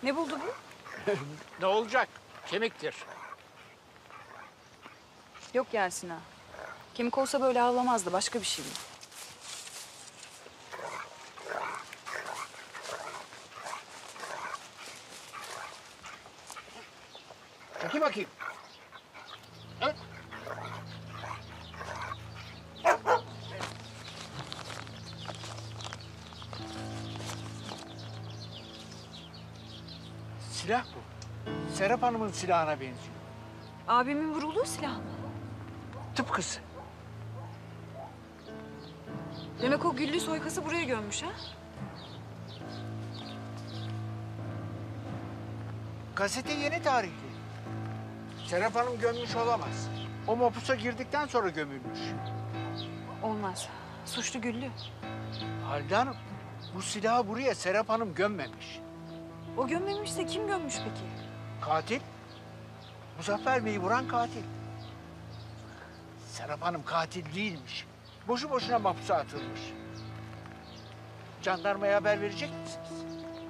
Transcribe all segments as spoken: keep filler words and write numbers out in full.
Ne buldu bu? Ne olacak? Kemiktir. Yok Yasin ağa. Kemik olsa böyle ağlamazdı. Başka bir şey mi? Çekil bakayım. Evet. Silah bu. Serap Hanım'ın silahına benziyor. Abimin vurulduğu silah mı? Tıpkısı. Demek o güllü soykası buraya gömmüş ha? Gazete yeni tarihli. Serap Hanım gömmüş olamaz. O mapusa girdikten sonra gömülmüş. Olmaz. Suçlu güllü. Halide Hanım, bu silahı buraya Serap Hanım gömmemiş. O gömmemişse kim gömmüş peki? Katil, Muzaffer Bey'i vuran katil. Serap Hanım katil değilmiş. Boşu boşuna mahpusa atılmış. Jandarmaya haber verecek misiniz?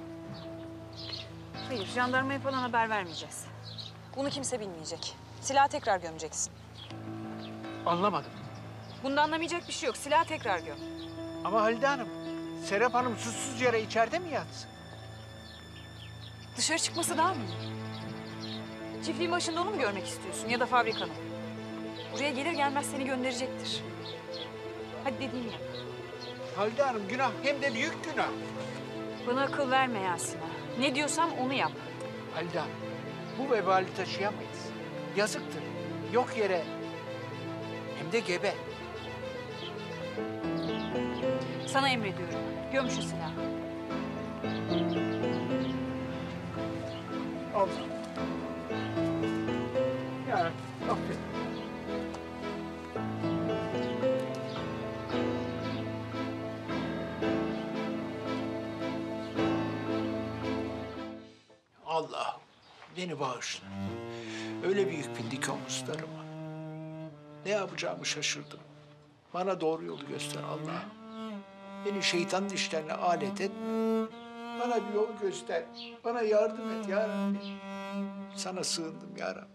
Hayır, jandarmaya falan haber vermeyeceğiz. Bunu kimse bilmeyecek. Silahı tekrar gömeceksin. Anlamadım. Bunda anlamayacak bir şey yok. Silahı tekrar göm. Ama Halide Hanım, Serap Hanım suçsuz yere içeride mi yatsın? Dışarı çıkması daha mı iyi? Çiftliğin başında onu mu görmek istiyorsun ya da fabrikanın? Buraya gelir gelmez seni gönderecektir. Hadi dediğimi yap. Halide Hanım günah hem de büyük günah. Bana akıl verme Yasin ağa. Ne diyorsam onu yap. Halide Hanım, bu vebali taşıyamayız. Yazıktır. Yok yere hem de gebe. Sana emrediyorum. Göm şu silahı. Allah. Ya affet. Allah beni bağışla. Öyle bir yük bindi ki omuzlarıma. Ne yapacağımı şaşırdım. Bana doğru yolu göster Allah'ım. Beni şeytanın işlerine alet et. Bana bir yol göster. Bana yardım et ya Rabbi. Sana sığındım ya Rabbi.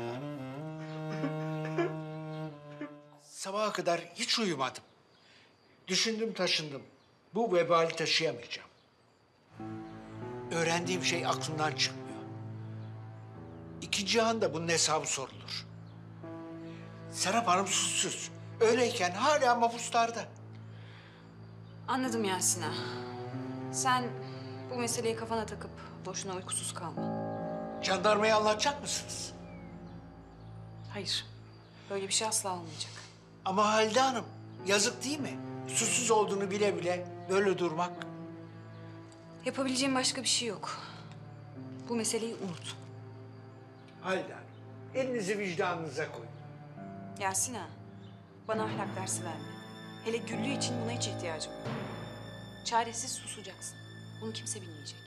Sabaha kadar hiç uyumadım. Düşündüm taşındım. Bu vebali taşıyamayacağım. Öğrendiğim şey aklımdan çıkmıyor. İki cihanda bunun hesabı sorulur. Serap Hanım suçsuz. Öyleyken hala mahpuslarda. Anladım Yasin ağa. Sen bu meseleyi kafana takıp boşuna uykusuz kalma. Jandarmaya anlatacak mısınız? Hayır. Böyle bir şey asla olmayacak. Ama Halide Hanım, yazık değil mi? Suçsuz olduğunu bile bile böyle durmak. Yapabileceğim başka bir şey yok. Bu meseleyi unut. Halide Hanım, elinizi vicdanınıza koyun. Yasin ağa, bana ahlak dersi verme. Hele Güllü için buna hiç ihtiyacım yok. Çaresiz susacaksın. Bunu kimse bilmeyecek.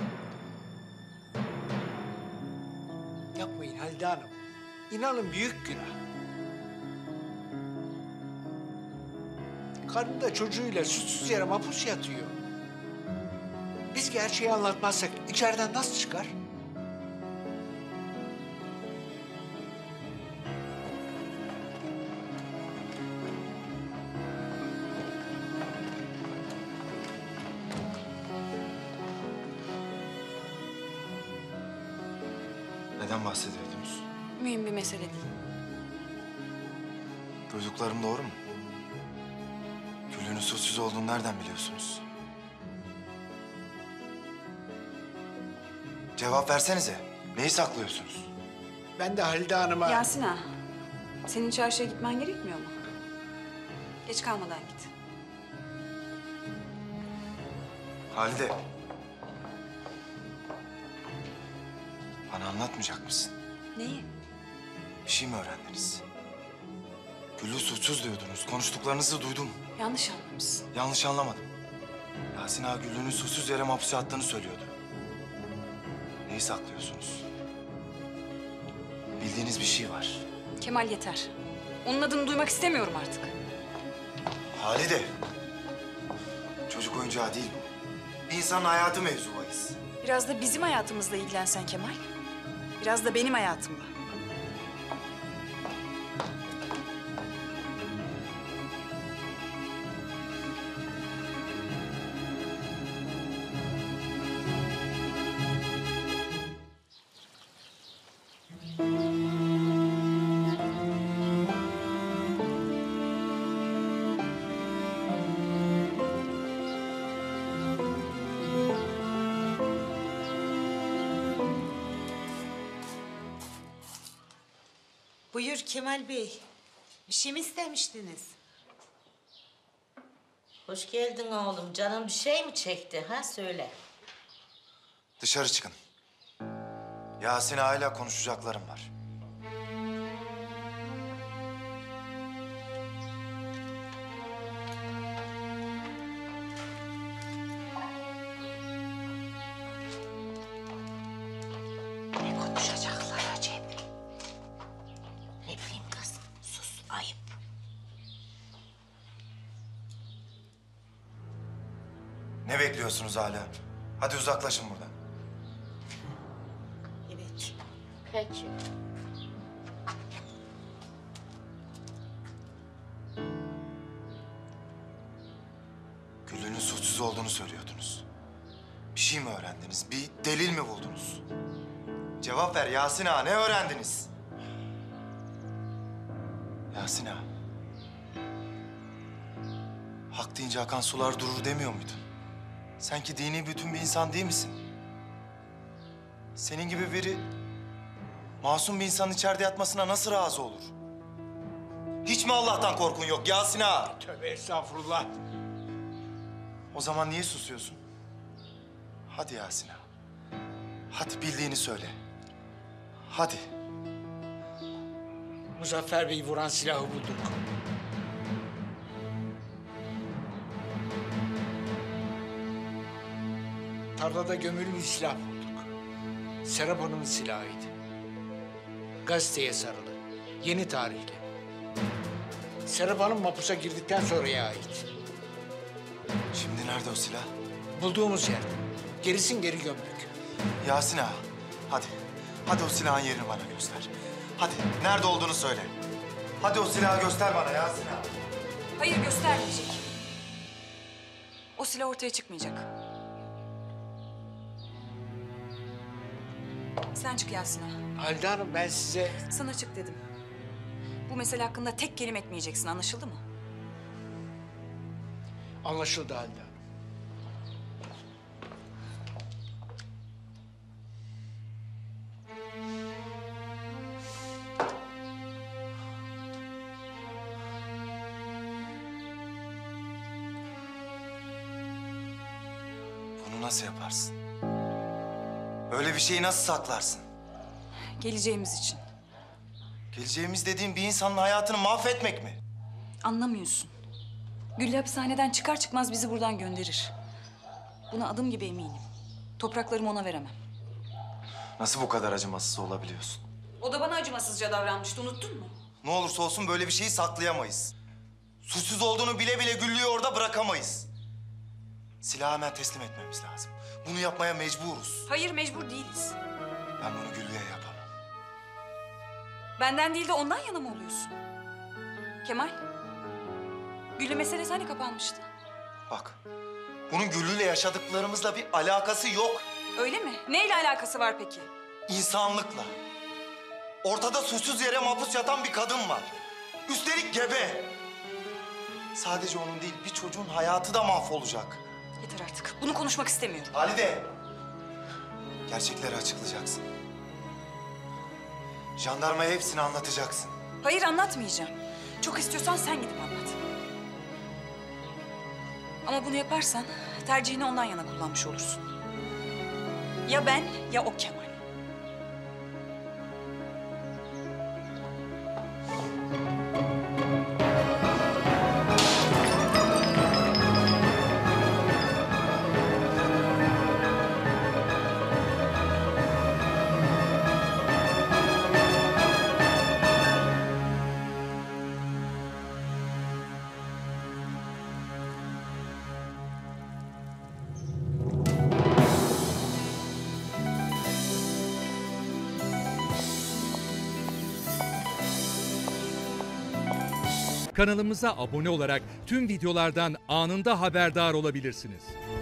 Yapmayın Halide Hanım. İnanın büyük günah. Karnında çocuğuyla suçsuz yere mahpus yatıyor. Biz gerçeği anlatmazsak içeriden nasıl çıkar? Neden bahsediyordunuz? Mühim bir mesele değil. Duyduklarım doğru mu? Güllü'nün suçsuz olduğunu nereden biliyorsunuz? Cevap versenize. Neyi saklıyorsunuz? Ben de Halide Hanım'a... Yasin ağa, senin çarşıya gitmen gerekmiyor mu? Geç kalmadan git. Halide. Bana anlatmayacak mısın? Neyi? Bir şey mi öğrendiniz? Güllü suçsuz diyordunuz. Konuştuklarınızı duydum. Yanlış anlamışsın. Yanlış anlamadım. Yasin Ağa Güllü'nün suçsuz yere mahpusa attığını söylüyordu. Neyi saklıyorsunuz? Bildiğiniz bir şey var. Kemal yeter. Onun adını duymak istemiyorum artık. Halide. Çocuk oyuncağı değil bu. Bir insanın hayatı mevzu bahis. Biraz da bizim hayatımızla ilgilensen Kemal. Biraz da benim hayatımla. Buyur Kemal Bey. Bir şey mi istemiştiniz? Hoş geldin oğlum. Canın bir şey mi çekti ha? Söyle. Dışarı çıkın. Yasin Ağa'yla konuşacaklarım var. Ne konuşacaklar acaba? Ne bileyim kız. Sus, ayıp. Ne bekliyorsunuz hala? Hadi uzaklaşın buradan. Evet. Peki. Güllü'nün suçsuz olduğunu söylüyordunuz. Bir şey mi öğrendiniz? Bir delil mi buldunuz? Cevap ver Yasin Ağa, ne öğrendiniz? Yasin Ağa. Hak deyince akan sular durur demiyor muydun? Sen ki dini bütün bir insan değil misin? Senin gibi biri masum bir insanın içeride yatmasına nasıl razı olur? Hiç mi Allah'tan korkun yok Yasin Ağa? Tövbe estağfurullah. O zaman niye susuyorsun? Hadi Yasin Ağa. Hadi bildiğini söyle. Hadi. Muzaffer Bey'i vuran silahı bulduk. Tarlada gömülü bir silah bulduk. Serap Hanım'ın silahıydı. Gazeteye sarılı. Yeni tarihli. Serap Hanım mapusa girdikten sonraya ait. Şimdi nerede o silah? Bulduğumuz yerde. Gerisin geri gömdük. Yasin Ağa. Hadi. Hadi o silahın yerini bana göster. Hadi. Nerede olduğunu söyle. Hadi o silahı göster bana Yasin Ağa. Hayır, göstermeyecek. O silah ortaya çıkmayacak. Sen çık Yasin Ağa. Halide Hanım ben size... Sana çık dedim. Bu mesele hakkında tek kelime etmeyeceksin, anlaşıldı mı? Anlaşıldı Halide Hanım. Bunu nasıl yaparsın? Öyle bir şeyi nasıl saklarsın? Geleceğimiz için. Geleceğimiz dediğin bir insanın hayatını mahvetmek mi? Anlamıyorsun. Güllü hapishaneden çıkar çıkmaz bizi buradan gönderir. Buna adım gibi eminim. Topraklarımı ona veremem. Nasıl bu kadar acımasız olabiliyorsun? O da bana acımasızca davranmıştı, unuttun mu? Ne olursa olsun böyle bir şeyi saklayamayız. Suçsuz olduğunu bile bile Güllü'yü orada bırakamayız. Silahı hemen teslim etmemiz lazım. Bunu yapmaya mecburuz. Hayır, mecbur değiliz. Ben bunu Güllü'ye yapamam. Benden değil de ondan yana mı oluyorsun? Kemal, Güllü meselesi hani kapanmıştı? Bak, bunun Güllü'yle yaşadıklarımızla bir alakası yok. Öyle mi? Neyle alakası var peki? İnsanlıkla. Ortada suçsuz yere mahpus yatan bir kadın var. Üstelik gebe. Sadece onun değil, bir çocuğun hayatı da mahvolacak. Yeter artık. Bunu konuşmak istemiyorum. Halide! Gerçekleri açıklayacaksın. Jandarmaya hepsini anlatacaksın. Hayır, anlatmayacağım. Çok istiyorsan sen gidip anlat. Ama bunu yaparsan tercihini ondan yana kullanmış olursun. Ya ben ya o Kemal. Kanalımıza abone olarak tüm videolardan anında haberdar olabilirsiniz.